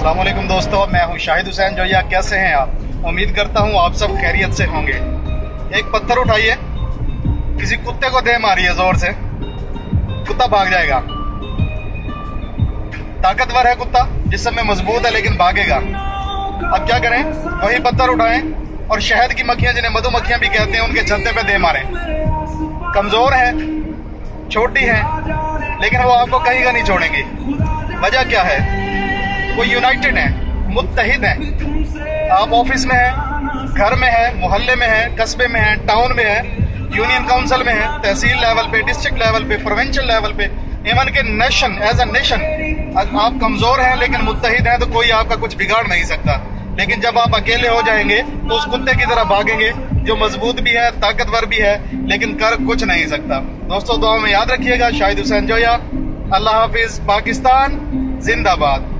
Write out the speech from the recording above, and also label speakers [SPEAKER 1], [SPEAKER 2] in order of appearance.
[SPEAKER 1] अस्सलाम वालेकुम दोस्तों, मैं हूं शाहिद हुसैन जोया। कैसे हैं आप? उम्मीद करता हूं आप सब खैरियत से होंगे। एक पत्थर उठाइए, किसी कुत्ते को दे मारिए जोर से, कुत्ता भाग जाएगा। ताकतवर है कुत्ता, जिस्म में मजबूत है लेकिन भागेगा। अब क्या करें? वही पत्थर उठाएं और शहद की मक्खियां, जिन्हें मधुमक्खियां भी कहते हैं, उनके छत्ते पे दे मारें। कमजोर है, छोटी है, लेकिन वो आपको कहीं का नहीं छोड़ेंगी। वजह क्या है? वो यूनाइटेड है, मुत्तहिद है। आप ऑफिस में हैं, घर में है, मोहल्ले में है, कस्बे में है, टाउन में है, यूनियन काउंसिल में है, तहसील लेवल पे, डिस्ट्रिक्ट लेवल पे, प्रोविंशियल लेवल पे, इवन के नेशन, एज अ नेशन आप कमजोर हैं लेकिन मुत्तहिद हैं, तो कोई आपका कुछ बिगाड़ नहीं सकता। लेकिन जब आप अकेले हो जाएंगे तो उस कुत्ते की तरह भागेंगे जो मजबूत भी है, ताकतवर भी है, लेकिन कर कुछ नहीं सकता। दोस्तों, दुआ में याद रखिएगा। शाहिद हुसैन जोया। अल्लाह हाफिज। पाकिस्तान जिंदाबाद।